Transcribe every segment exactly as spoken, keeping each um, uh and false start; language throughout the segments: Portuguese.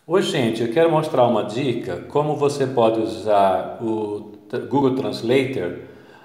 Oi, gente, eu quero mostrar uma dica como você pode usar o T- Google Translator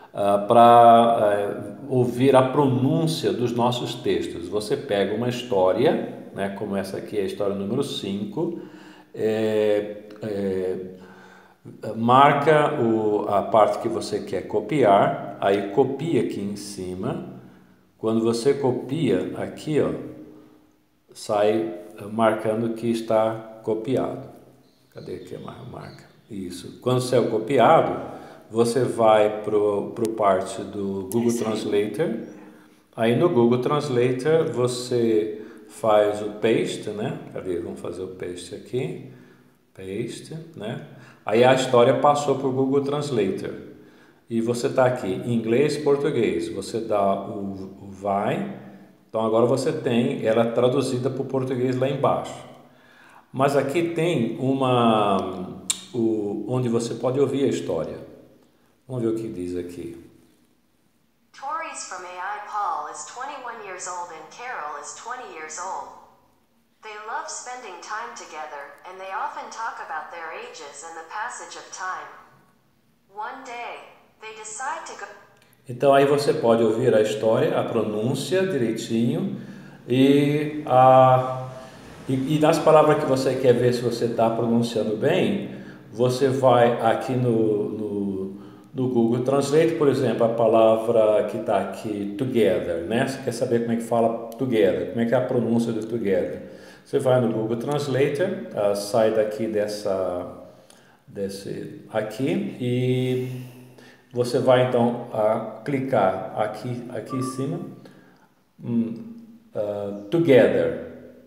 para ouvir a pronúncia dos nossos textos. Você pega uma história, né, como essa aqui é a história número cinco, é, é, marca o, a parte que você quer copiar, aí copia aqui em cima. Quando você copia aqui, ó, sai eh, marcando que está copiado. Cadê aqui a marca? Isso. Quando saiu copiado, você vai para o parte do Google Translator. Aí no Google Translator você faz o paste, né? Cadê? Vamos fazer o paste aqui. Paste, né? Aí a história passou para o Google Translator. E você está aqui, inglês, português. Você dá o, o vai. Então agora você tem ela traduzida para o português lá embaixo. Mas aqui tem uma o, onde você pode ouvir a história. Vamos ver o que diz aqui. Tori's from A I. Paul is twenty-one years old and Carol is twenty years old. They love spending time together, and they often talk about their ages and the passage of time. One day, they decide to go. Então aí você pode ouvir a história, a pronúncia direitinho e, a, e, e nas palavras que você quer ver se você está pronunciando bem, você vai aqui no, no, no Google Translate, por exemplo, a palavra que está aqui, together, né? Você quer saber como é que fala together, como é que é a pronúncia do together. Você vai no Google Translator, uh, sai daqui dessa, desse aqui e você vai então a clicar aqui, aqui em cima, um, uh, Together.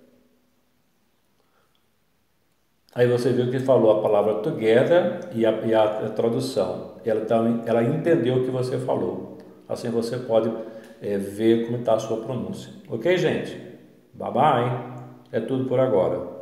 Aí você viu que falou a palavra Together e a, e a, a tradução. Ela, tá, ela entendeu o que você falou. Assim você pode é, ver como está a sua pronúncia. Ok, gente? Bye bye. É tudo por agora.